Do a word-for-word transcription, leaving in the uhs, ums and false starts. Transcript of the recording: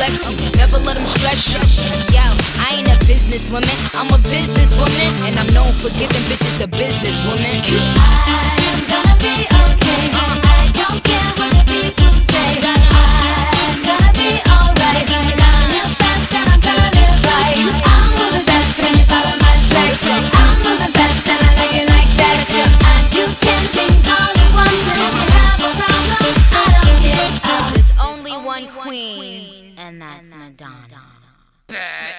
bless you. Never let them stress you. Yo, I ain't a businesswoman, I'm a businesswoman, and I'm known for giving bitches the businesswoman. I'm gonna be okay. I don't care what the people say. I'm gonna be alright. I'm gonna live fast and I'm gonna live right. I'm moving fast and you follow my tracks. I'm moving fast and I like it like that. I do ten things all at once, and if you have a problem, I don't get up. There's only one queen, and that's Madonna.